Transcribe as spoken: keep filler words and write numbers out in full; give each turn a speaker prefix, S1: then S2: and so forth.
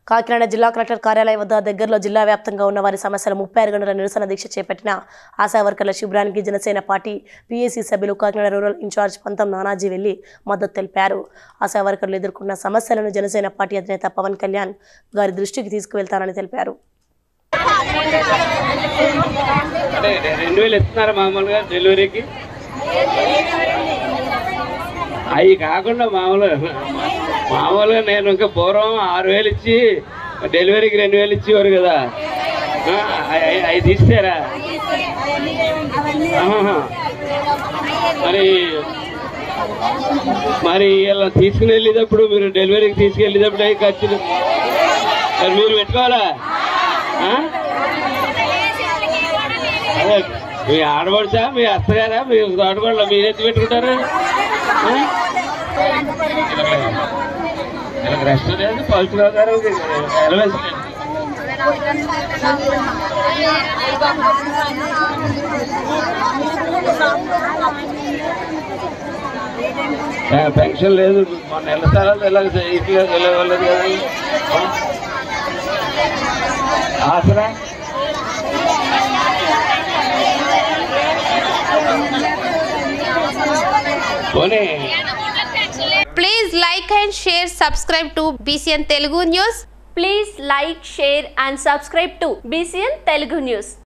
S1: కాకినాడ జిల్లా కలెక్టర్ కార్యాలయం వద్ద దగ్గరలో జిల్లా వ్యాప్తంగా ఉన్న వారి సమస్యల ముప్పై ఆరు గంటల నిరసన దీక్ష చేపట్టిన ఆశా వర్కర్ల శిబిరానికి జనసేన పార్టీ పీఏసీ సభ్యులు కాకినాడ రూరల్ ఇన్ఛార్జ్ పంతం నానాజీ వెళ్లి మద్దతు తెలిపారు. ఆశా వర్కర్లు ఎదుర్కొన్న సమస్యలను జనసేన పార్టీ అధినేత పవన్ కళ్యాణ్ గారి దృష్టికి తీసుకువెళ్తానని తెలిపారు.
S2: అవి కాకుండా మామూలుగా మామూలుగా నేను ఇంకా పూర్వం ఆరు వేలు ఇచ్చి డెలివరీకి రెండు వేలు ఇచ్చేవారు కదా, అవి తీస్తారా? మరి మరి ఇలా తీసుకుని వెళ్ళేటప్పుడు మీరు డెలివరీకి తీసుకెళ్ళేటప్పుడు అవి ఖర్చులు మరి మీరు పెట్టుకోవాలా? అదే మీ ఆడపడుచా, మీ అత్తగారా, మీ తోటపడలా మీరు ఎత్తి పెట్టుకుంటారు? రెస్ట్ లేదు, పలుచురావు గారు పెన్షన్ లేదు, నెల స్థలాలు ఎలాగ వెళ్ళలేదు కదా. ఆసరా పోనీ.
S3: Please like and share, subscribe to B C N Telugu News.
S4: Please like, share and subscribe to B C N Telugu News.